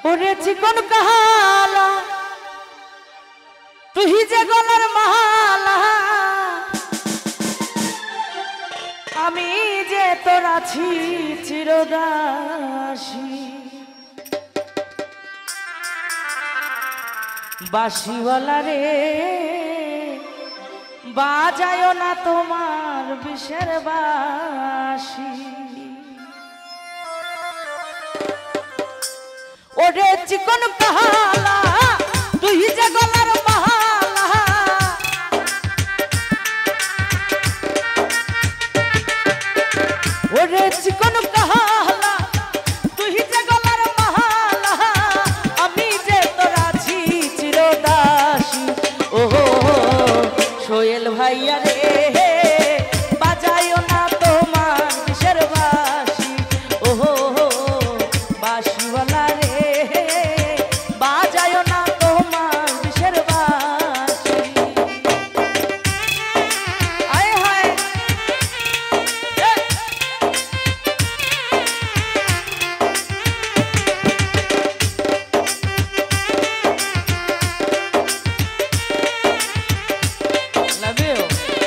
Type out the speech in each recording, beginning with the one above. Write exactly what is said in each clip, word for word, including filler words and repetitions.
ওরে চিকন কাহালা তুই যে গলার মালা আমি যে তোর আছি চিরদাসী বাঁশিওয়ালা রে বাজায় না তোমার বিষের বাঁশি ওরে চিকন কাহালা তুই যে গলার মালা ওরে চিকন কাহালা তুই যে গলার মালা আমি যে তোর আছি চিরদাসী ও সোহেল ভাইয়া রে বাজায় না তোমার বিষের বাঁশি ও বাঁশিওয়ালা রে বাজায় না তোমার বিষের বাঁশি আয় হায় love you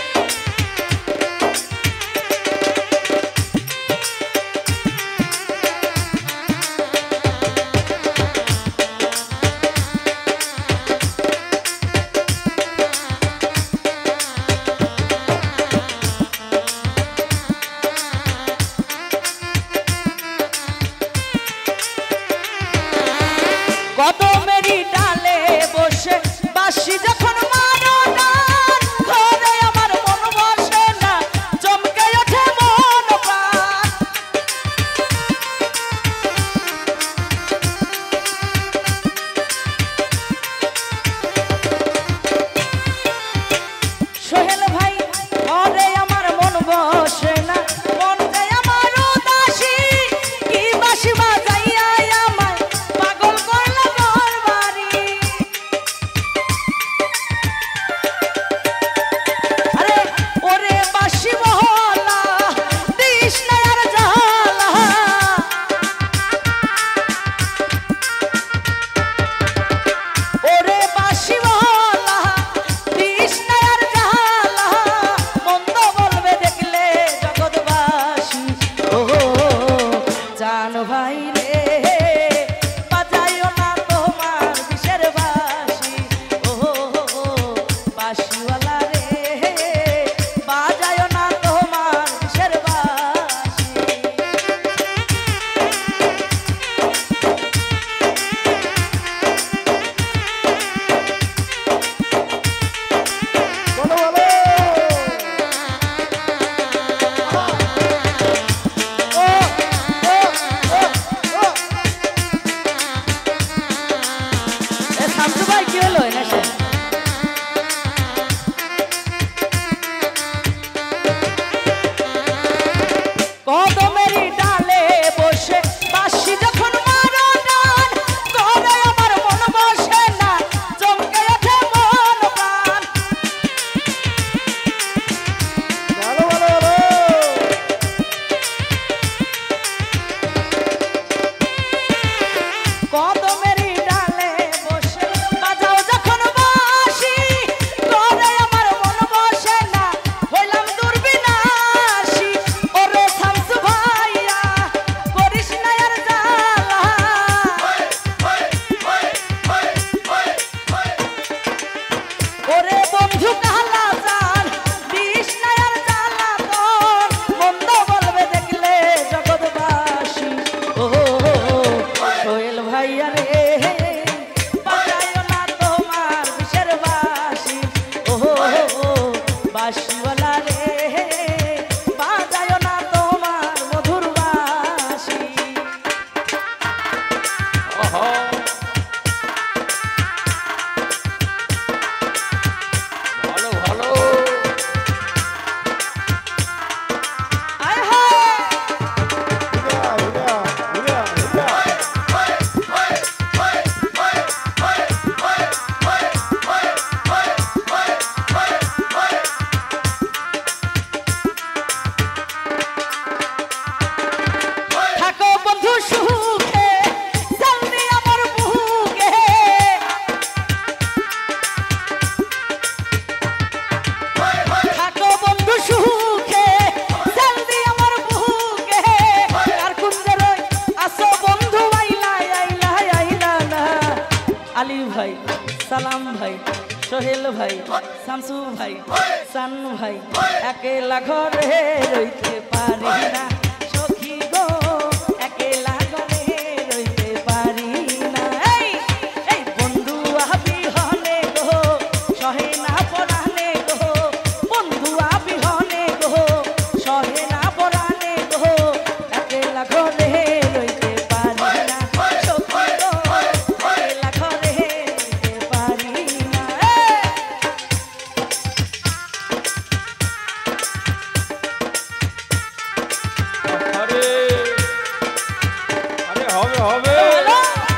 কদমেরই ডালে বসে বাঁশি যখন মারো টান ঘরে আমার মন বসে না চমকে ওঠে মন প্রাণ সোহেল ভাই ঘরে আমার মন বসে না মন যে আমার উদাসী কি বাঁশি বাজাইয়া আমায় পাগল করলা ঘরবাড়ি আরে ওরে বাঁশি মহলা দিস না আর জ্বালা ওরে বাঁশি মহলা দিস না আর জ্বালা মন্দ বলবে দেখলে জগৎবাসী ও জান ভাই রে বাজাইও না তোমার বিষের বাঁশি ও বাঁশিওয়ালা রে বাজাইও না তোমার বিষের বাঁশি বলো বলো ও ও ও ও এ শামসু ভাই কি হলো এনে সে কদমেরই ডালে বসে বাঁশি যখন মারো টান ঘরে আমার মন বসে না চমকে ওঠে মন প্রাণ বলো বলো বলো কদমেরই ডালে বসে বাজাও যখন বাঁশি ঘরে আমার মন বসে না হইলাম দুর্বিনাশী ওরে শামসু ভাইয়া করিস না আর জ্বালা ওরে বন্ধু কালা জান দিস না আর জ্বালা তোর মন্দ বলবে দেখলে জগৎবাসী ও সোহেল ভাইয়া রে বাজাইও না তোমার বিষের বাঁশি ও বাঁশিওয়ালা রে বাজাইও না তোমার মধুর বাঁশি ওহো ভালো ভালো আয় হায় উড়া উড়া উড়া উড়া থাকো বন্ধু সুখে জলদি আমার সালাম ভাই, সোহেল ভাই, শামসু ভাই, সানু ভাই, একেলা ঘরে রইতে পারি না সখী গো, একেলা ঘরে রইতে পারি না। এই এই বন্ধু আবিহনে গো সহে না পরানে গো, বন্ধু আবিহনে গো সহে না পরানে গো, একেলা ঘরে রইতে পারি না সখী গো, একেলা ঘরে রইতে পারি না। আরে আরে হবে হবে হ্যালো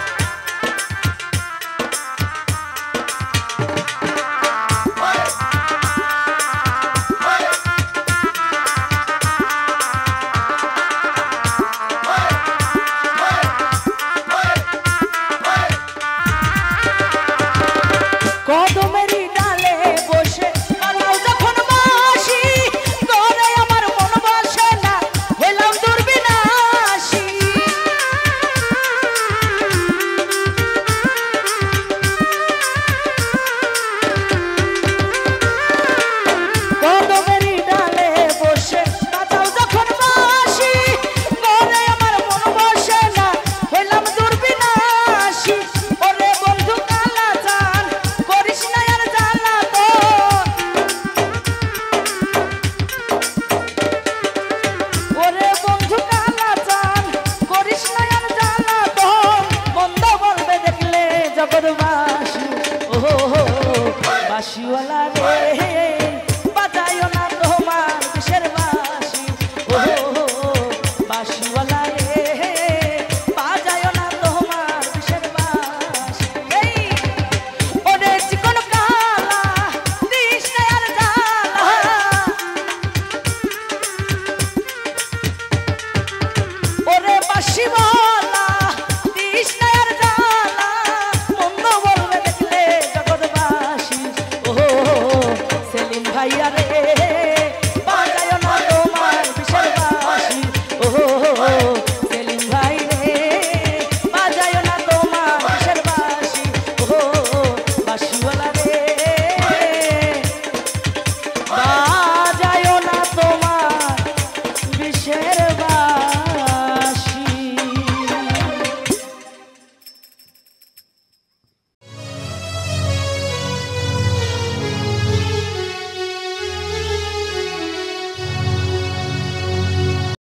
কদমেরই ডালে বসে বাজাও যখন বাঁশি, ঘরে আমার মন বসে না হইলাম দুর্বিনাশী। কদমেরই ডালে বসে বাজাও যখন বাঁশি, ঘরে আমার মন বসে না হইলাম দুর্বিনাশী। ওরে বন্ধু কালা জান করিস না আর জ্বালাতন, ওরে বন্ধু কালা জান করিস না আর জ্বালাতন, বন্ধ বলবে দেখলে জগৎবাসী। ও বাঁশিওয়ালা রে বাজায়ও না তোমার দেশের বাঁশি, ও বাঁশিওয়ালা রে বাজায়ও না তোমার দেশের বাঁশি। এই ওরে চিকন কালা দিস না আর জ্বালা, ওরে বাঁশি